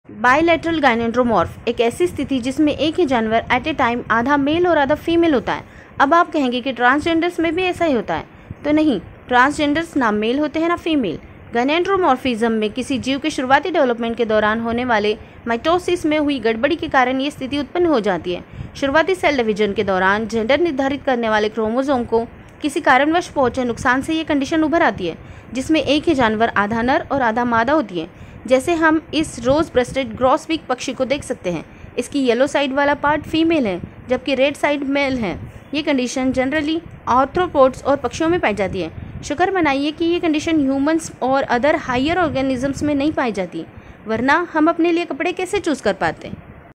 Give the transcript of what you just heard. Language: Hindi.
बायलैटरल गायनेंड्रोमॉर्फ एक ऐसी स्थिति जिसमें एक ही जानवर एट ए टाइम आधा मेल और आधा फीमेल होता है। अब आप कहेंगे कि ट्रांसजेंडर्स में भी ऐसा ही होता है, तो नहीं, ट्रांसजेंडर्स ना मेल होते हैं ना फीमेल। गायनेंड्रोमॉर्फिज्म में किसी जीव के शुरुआती डेवलपमेंट के दौरान होने वाले माइटोसिस में हुई गड़बड़ी के कारण ये स्थिति उत्पन्न हो जाती है। शुरुआती सेल डिवीजन के दौरान जेंडर निर्धारित करने वाले क्रोमोसोम को किसी कारणवश पहुंचे नुकसान से ये कंडीशन उभर आती है, जिसमें एक ही जानवर आधा नर और आधा मादा होती है। जैसे हम इस रोज ब्रेस्टेड ग्रॉसबीक पक्षी को देख सकते हैं। इसकी येलो साइड वाला पार्ट फीमेल है जबकि रेड साइड मेल है। ये कंडीशन जनरली आर्थ्रोपोड्स और पक्षियों में पाई जाती है। शुक्र मनाइए कि ये कंडीशन ह्यूमंस और अदर हायर ऑर्गेनिजम्स में नहीं पाई जाती, वरना हम अपने लिए कपड़े कैसे चूज़ कर पाते।